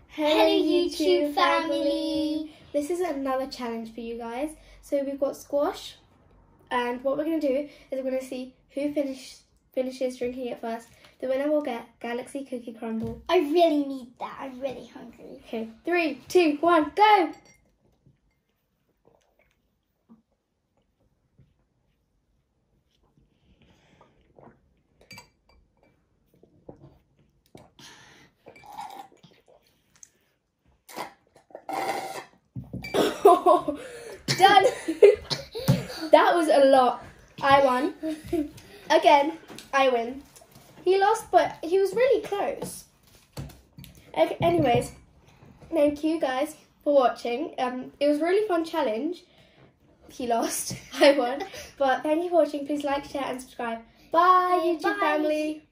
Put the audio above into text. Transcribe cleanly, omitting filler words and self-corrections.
Hello YouTube family! This is another challenge for you guys. So we've got squash, and what we're going to do is we're going to see who finishes drinking it first. The winner will get Galaxy Cookie Crumble. I really need that. I'm really hungry. Okay, 3, 2, 1, go! Done! That was a lot. I won. Again, I win. He lost, but he was really close. Okay, anyways, thank you guys for watching. It was a really fun challenge. He lost, I won. But thank you for watching. Please like, share and subscribe. Bye, YouTube family.